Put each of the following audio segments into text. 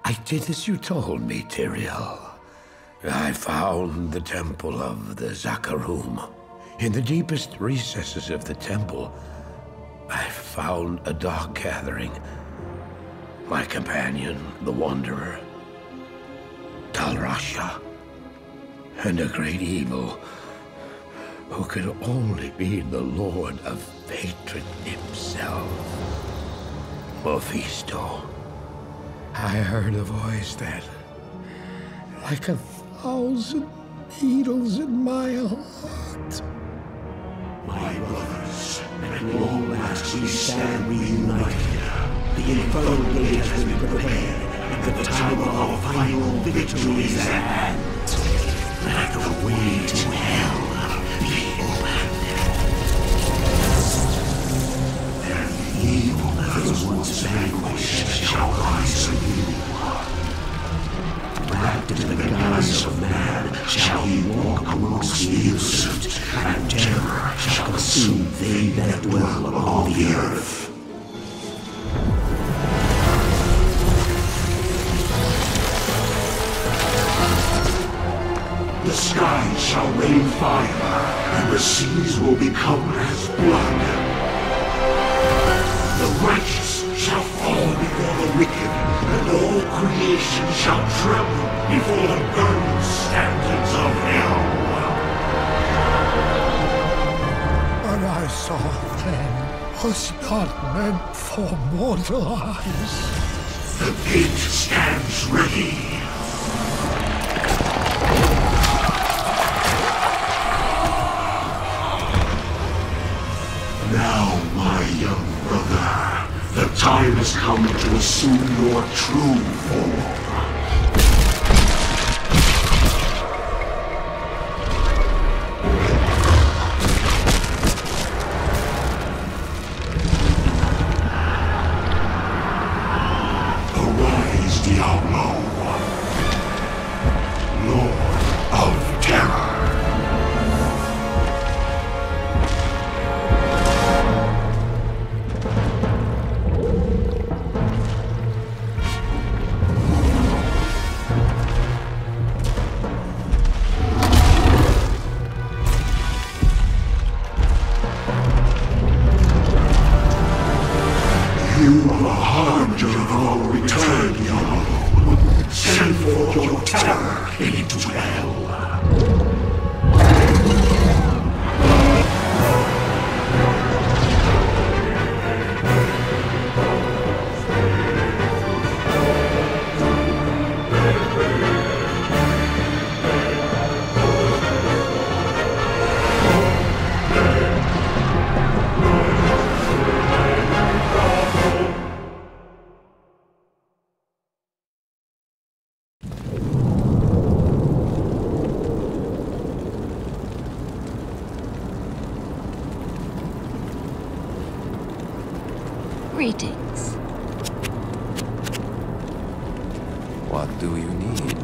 I did as you told me, Tyrael. I found the temple of the Zakarum. In the deepest recesses of the temple, I found a dark gathering. My companion, the Wanderer, Tal Rasha, and a great evil who could only be the Lord of Hatred himself, Mephisto. I heard a voice that, like 1,000 needles in my heart. My brothers, at long last we stand reunited. The infernal gate has been prepared, and the time of our final victory is at hand. Let the way to hell be open. And the evil that was once vanquished shall rise anew. Wrapped in the guise of man shall he walk amongst the innocent, and terror shall consume they that dwell upon the earth. The skies shall rain fire, and the seas will become as blood. The righteous shall fall before the wicked, and all creation shall tremble before the burning standards of hell. What I saw then was not meant for mortal eyes. The gate stands ready. Now, my young brother, the time has come to assume your true form. Arise, Diablo, Lord of Terror. You are the harbinger of our return, Diablo. Send forth your terror into hell. Greetings. What do you need?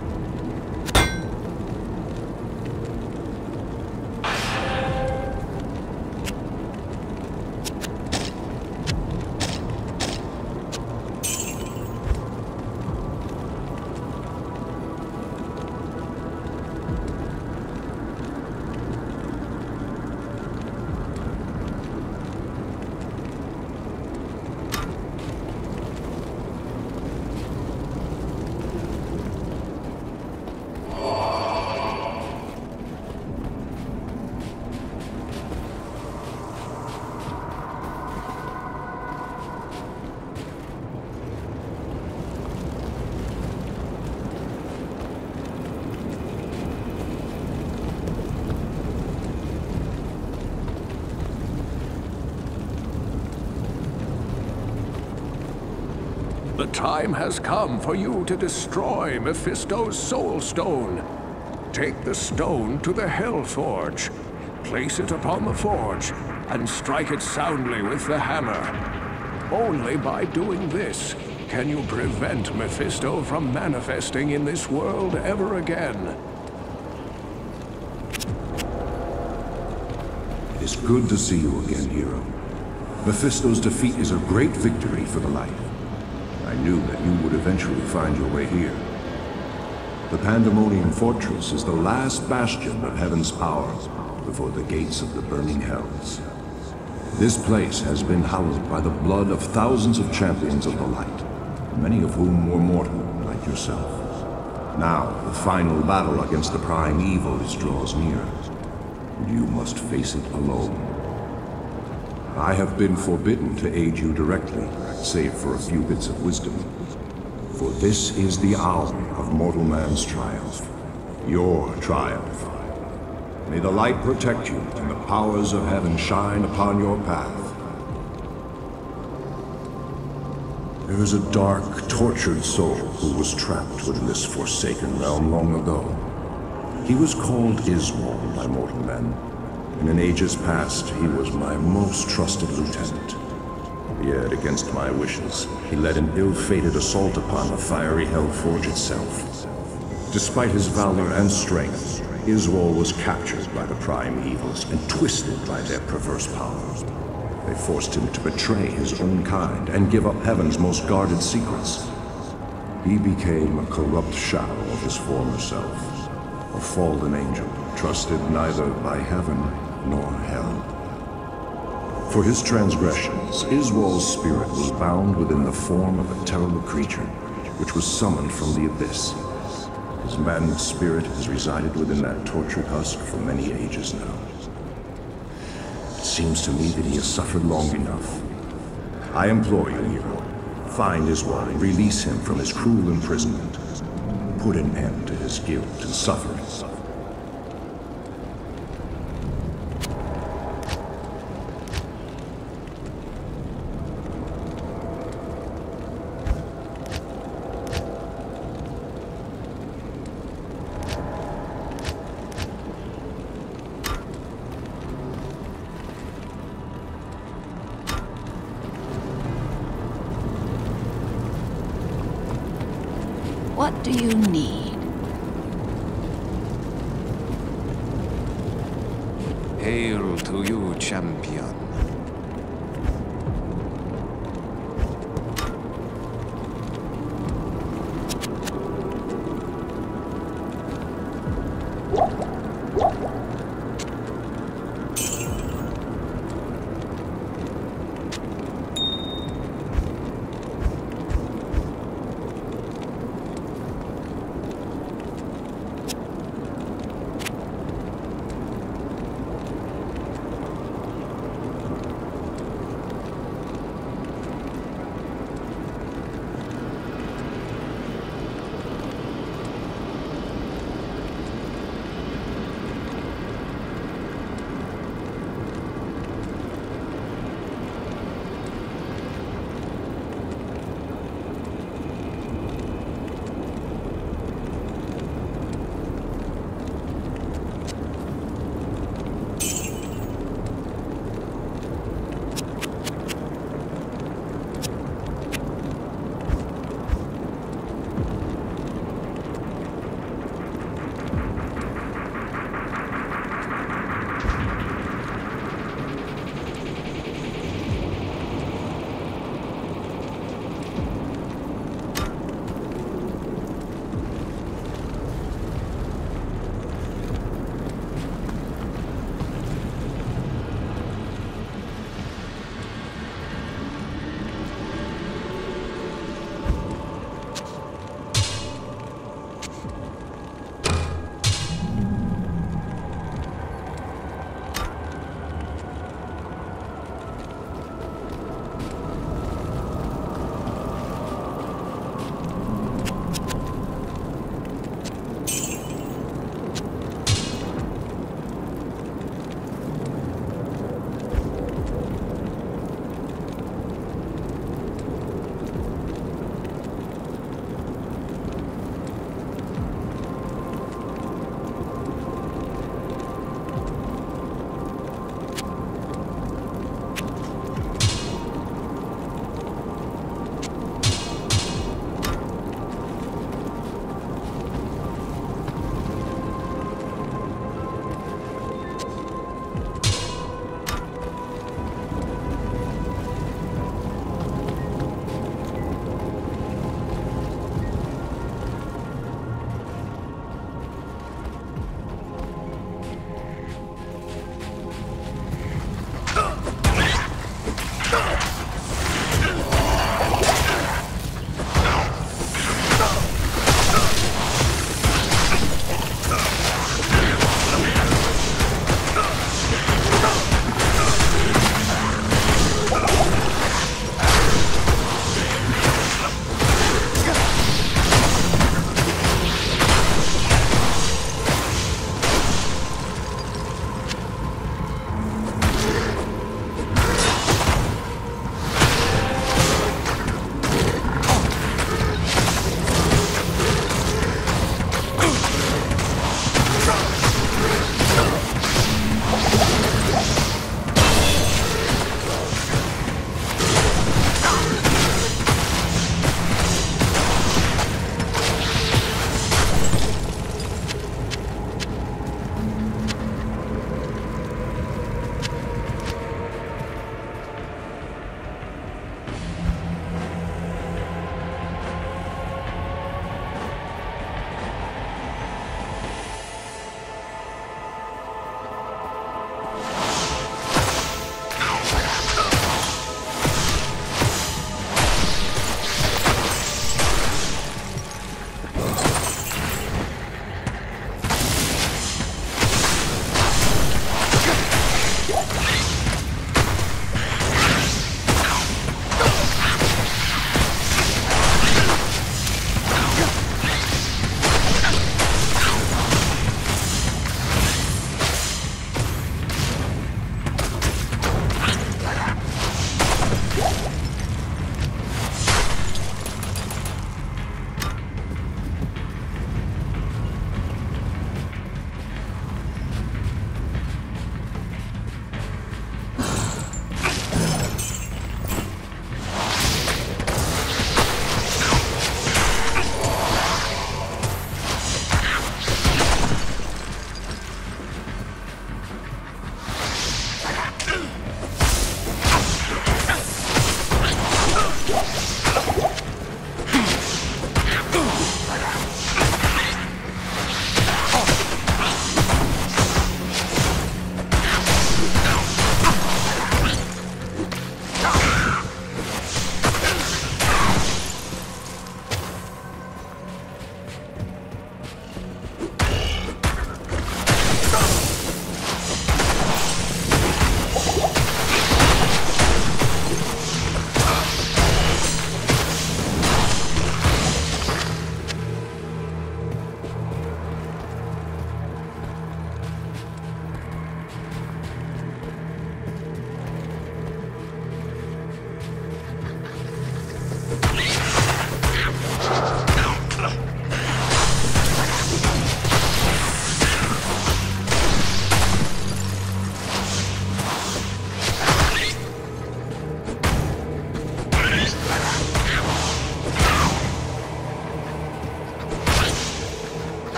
The time has come for you to destroy Mephisto's Soul Stone. Take the stone to the Hellforge. Place it upon the forge, and strike it soundly with the hammer. Only by doing this can you prevent Mephisto from manifesting in this world ever again. It is good to see you again, hero. Mephisto's defeat is a great victory for the light. I knew that you would eventually find your way here. The Pandemonium Fortress is the last bastion of Heaven's power before the gates of the burning hells. This place has been hallowed by the blood of thousands of champions of the light, many of whom were mortal, like yourself. Now, the final battle against the prime evil draws near, and you must face it alone. I have been forbidden to aid you directly, save for a few bits of wisdom. For this is the hour of mortal man's triumph. Your triumph. May the light protect you, and the powers of heaven shine upon your path. There is a dark, tortured soul who was trapped within this forsaken realm long ago. He was called Iswal by mortal men, and in ages past he was my most trusted lieutenant. Yet, against my wishes, he led an ill-fated assault upon the fiery Hellforge itself. Despite his valor and strength, Iswal was captured by the prime evils and twisted by their perverse powers. They forced him to betray his own kind and give up Heaven's most guarded secrets. He became a corrupt shadow of his former self, a fallen angel, trusted neither by Heaven nor Hell. For his transgressions, Iswal's spirit was bound within the form of a terrible creature, which was summoned from the abyss. His maddened spirit has resided within that tortured husk for many ages now. It seems to me that he has suffered long enough. I implore you, hero, find Iswal and release him from his cruel imprisonment. Put an end to his guilt and suffering. What do you need? Hail to you, champion.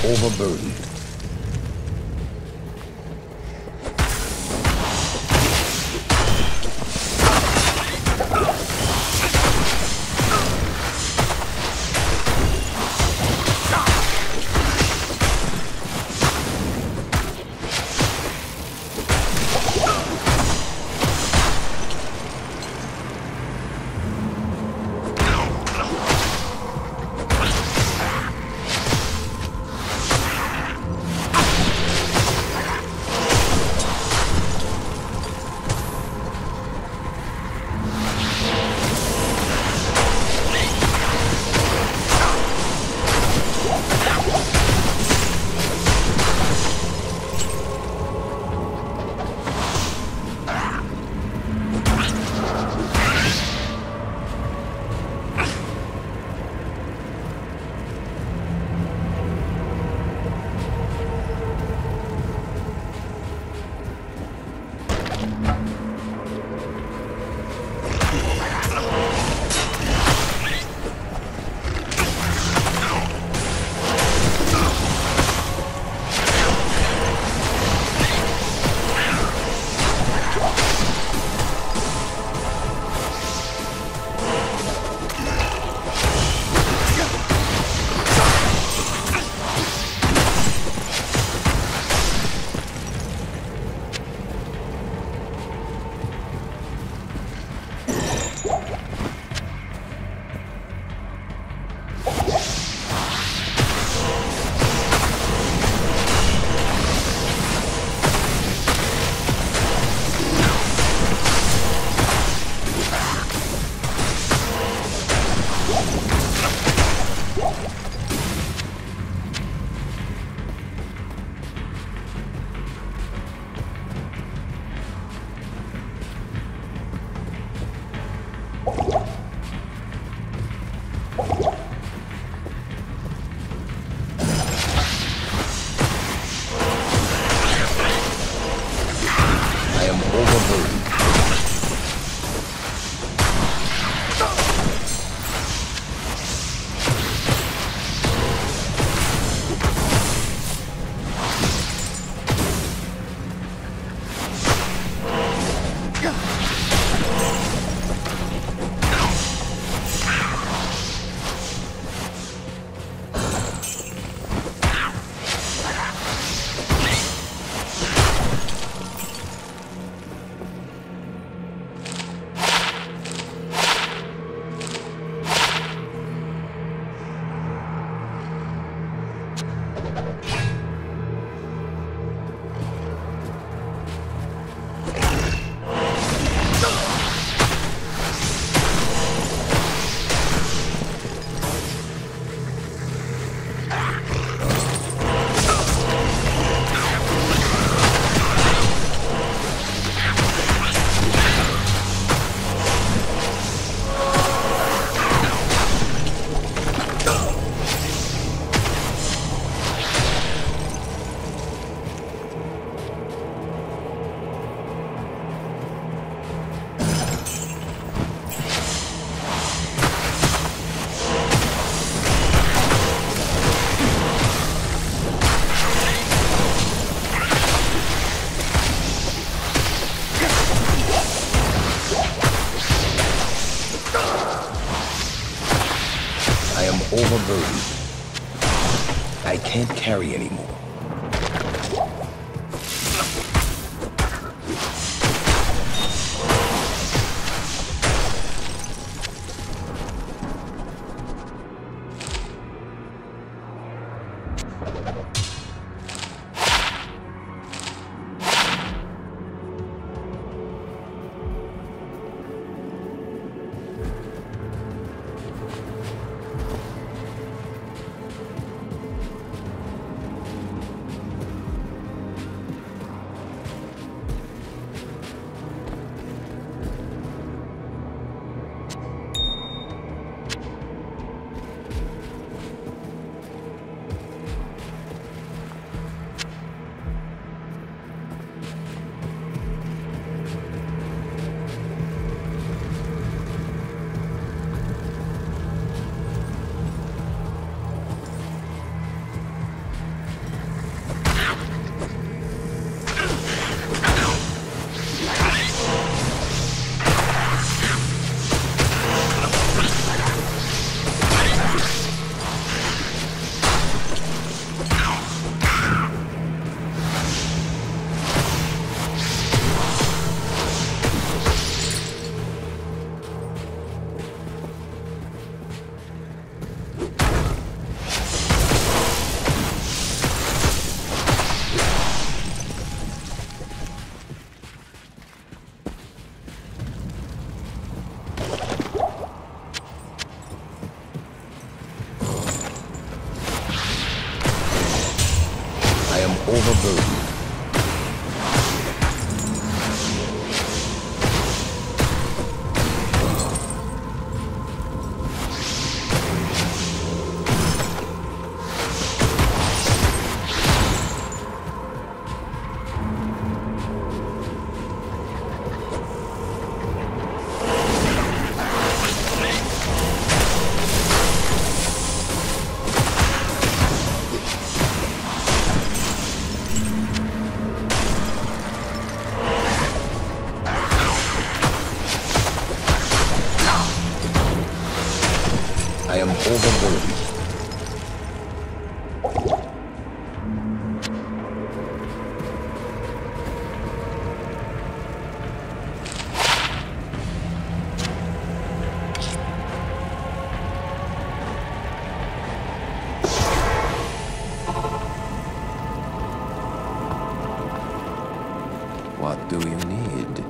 overburdened. Overburdened. I can't carry anymore. overburdened. I am overburdened. What do you need?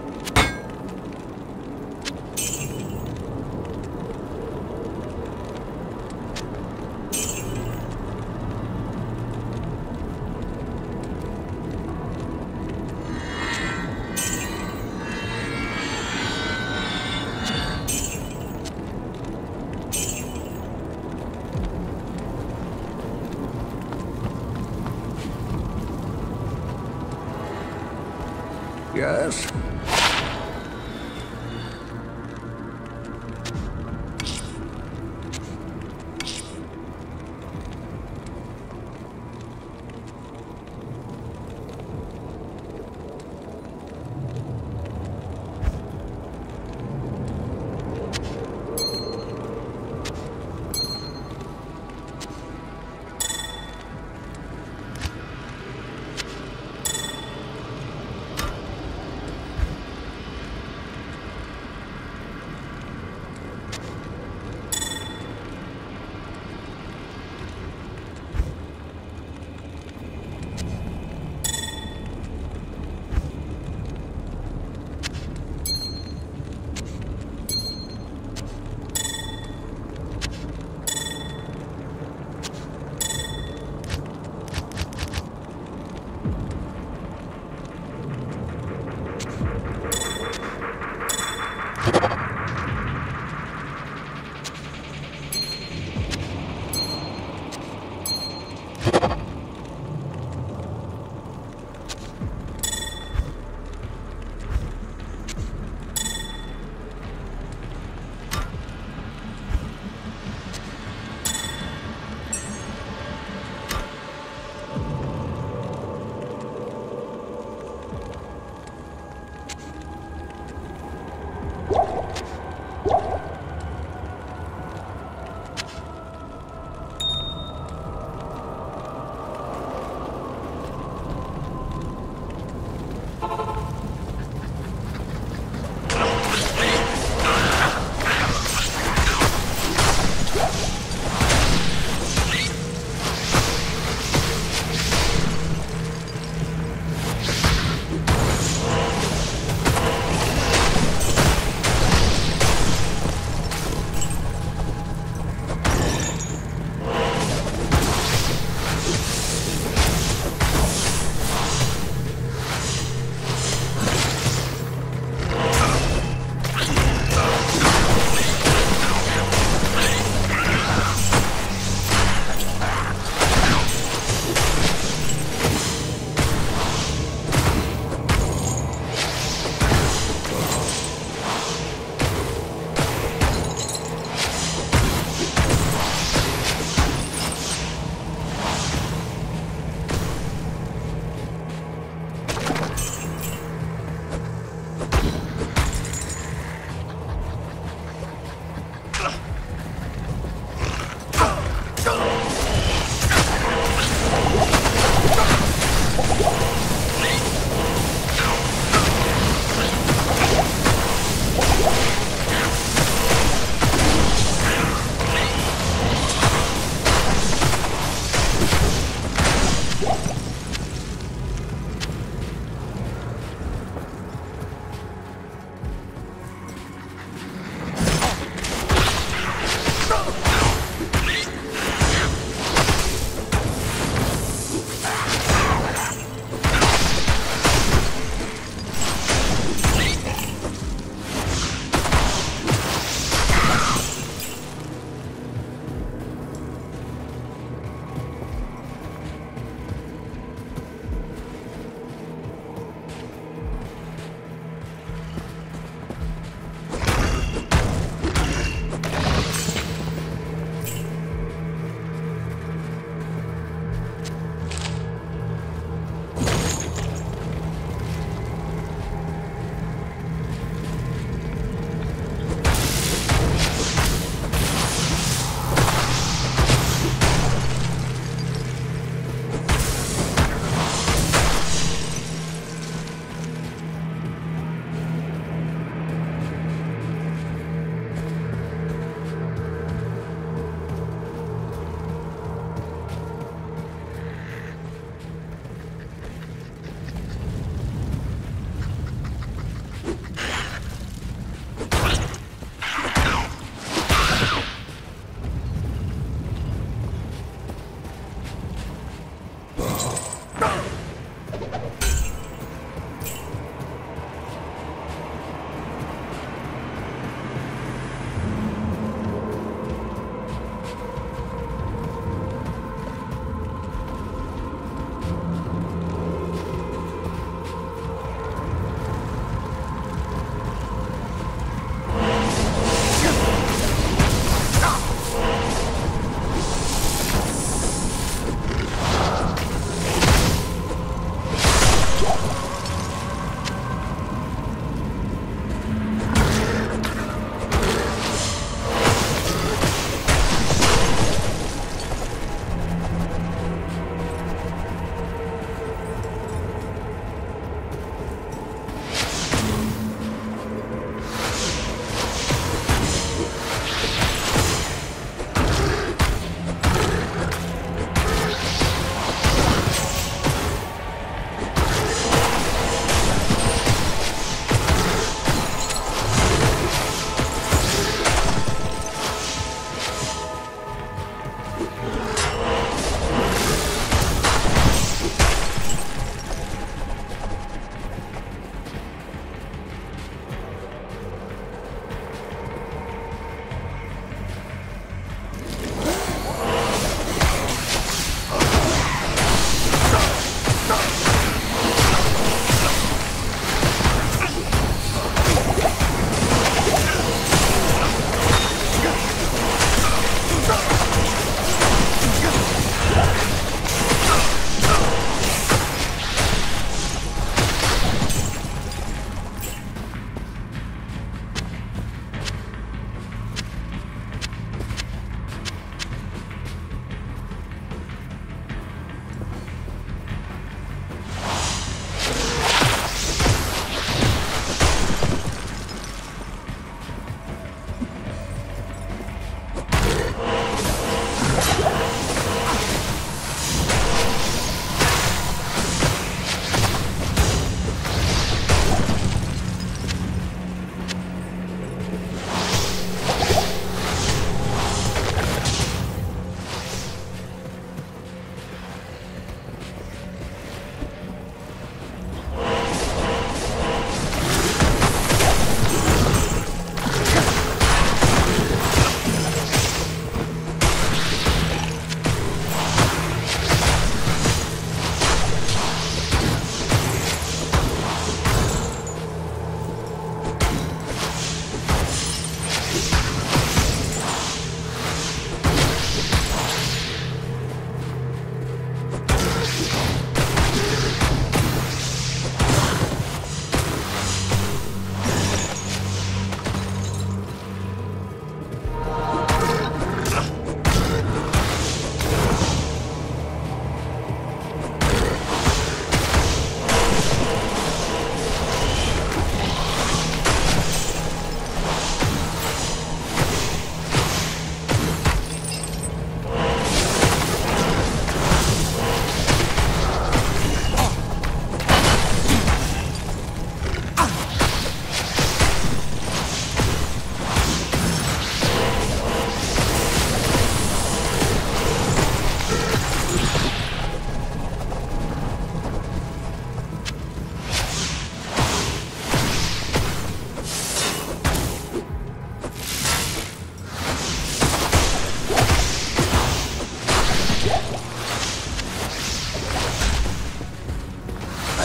Yes?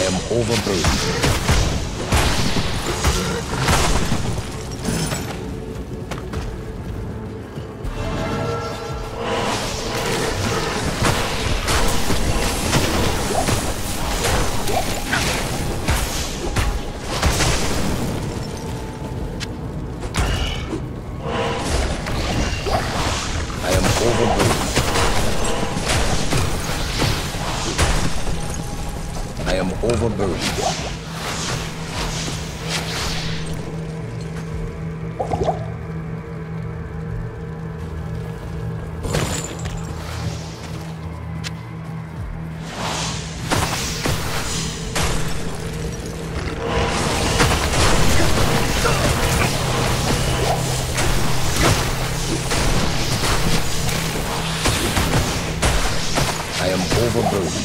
am overburdened. I am overburdened. I am overburdened.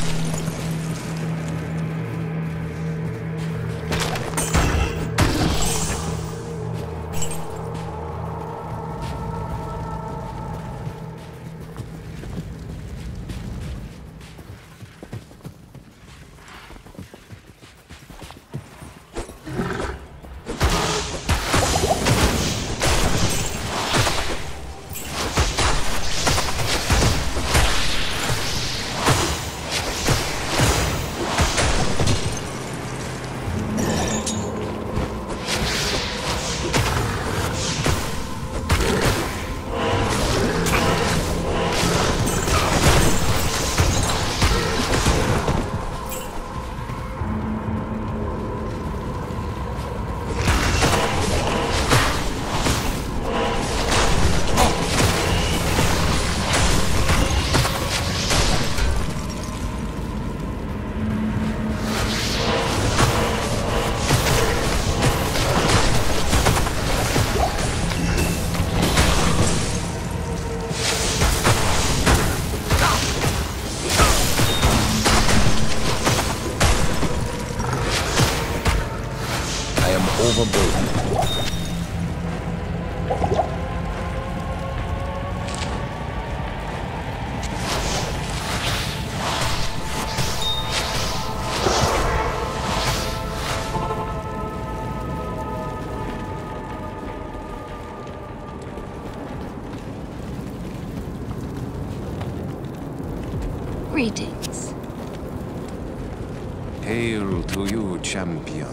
Overburdened. Greetings. Hail to you, champion.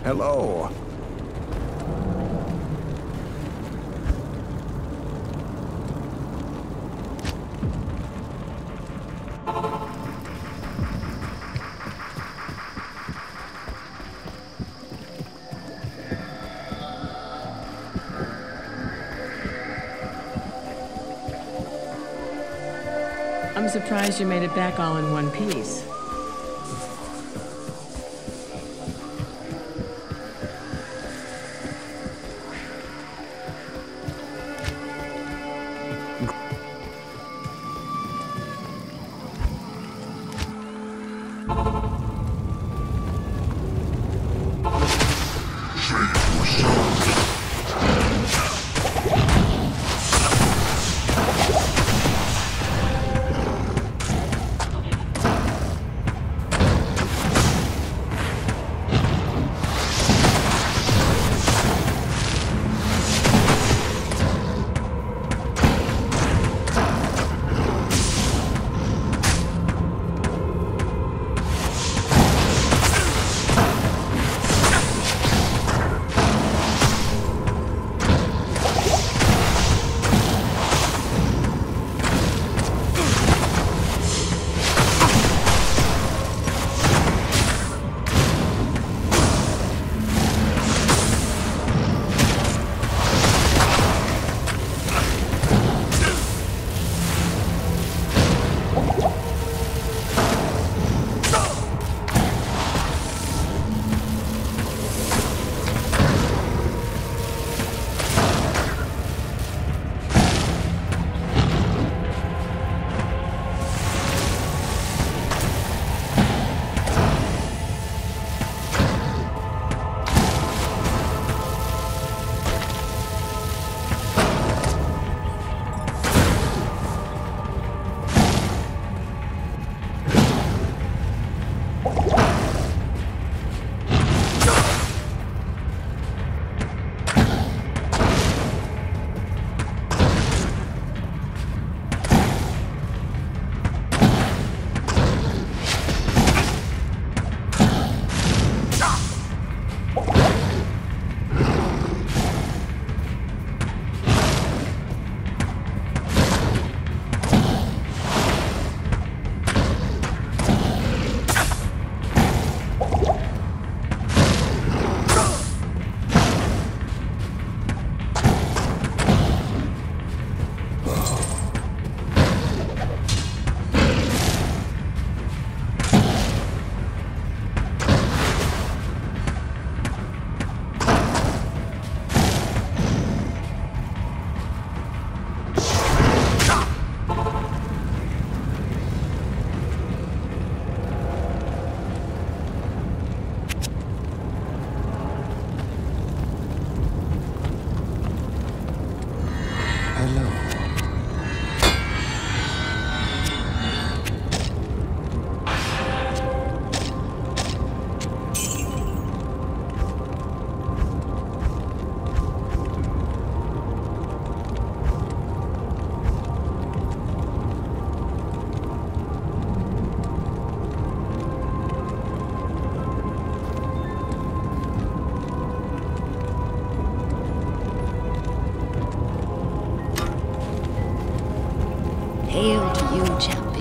Hello. I'm surprised you made it back all in one piece. Hail to you, champion.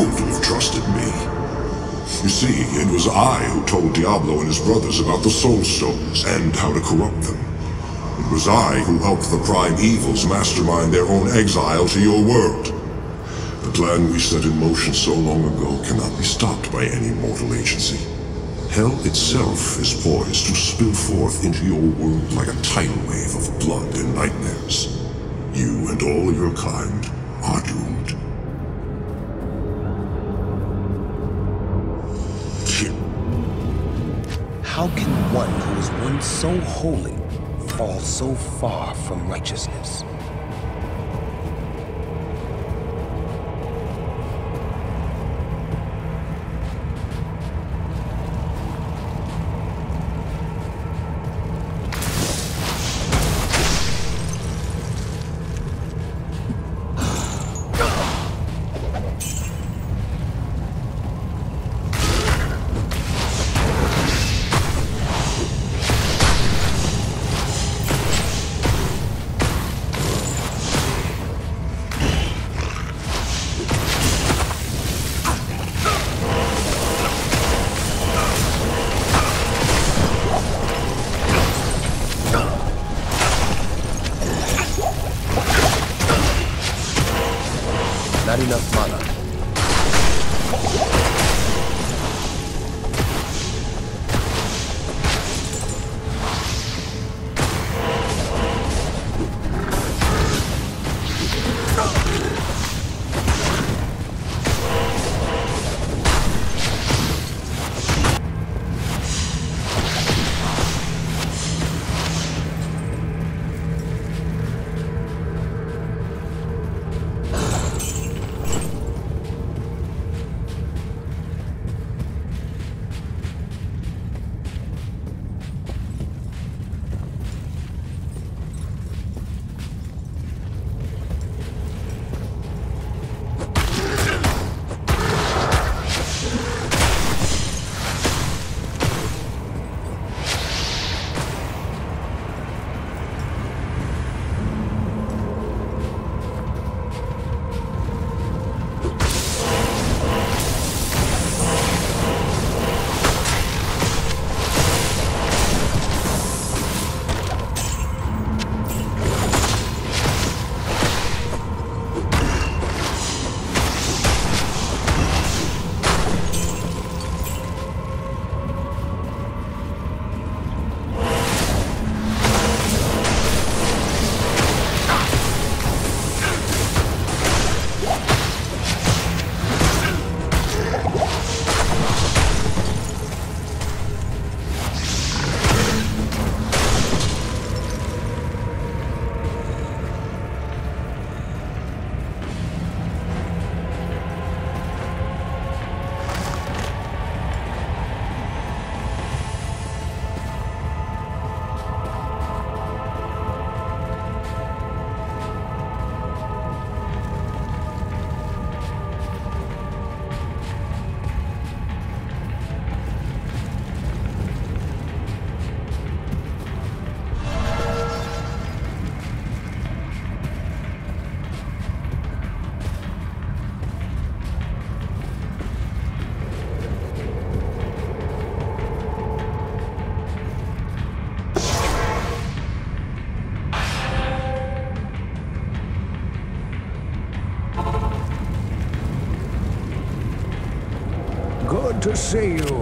thrilled to have trusted me. You see, it was I who told Diablo and his brothers about the Soul Stones and how to corrupt them. It was I who helped the Prime Evils mastermind their own exile to your world. The plan we set in motion so long ago cannot be stopped by any mortal agency. Hell itself is poised to spill forth into your world like a tidal wave of blood and nightmares. You and all your kind are doomed. How can one who was once so holy fall so far from righteousness? Not enough mana. Good to see you.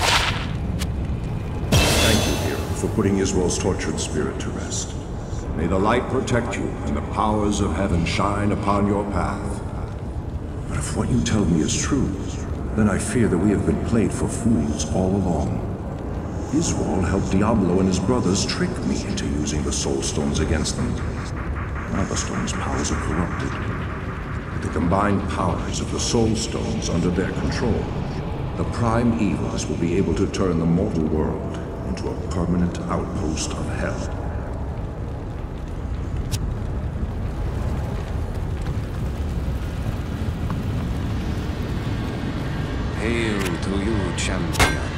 Thank you, hero, for putting Israel's tortured spirit to rest. May the light protect you and the powers of heaven shine upon your path. But if what you tell me is true, then I fear that we have been played for fools all along. Israel helped Diablo and his brothers trick me into using the Soul Stones against them. Now the Stones' powers are corrupted. With the combined powers of the Soul Stones under their control, the Prime Evils will be able to turn the mortal world into a permanent outpost of hell. Hail to you, champion.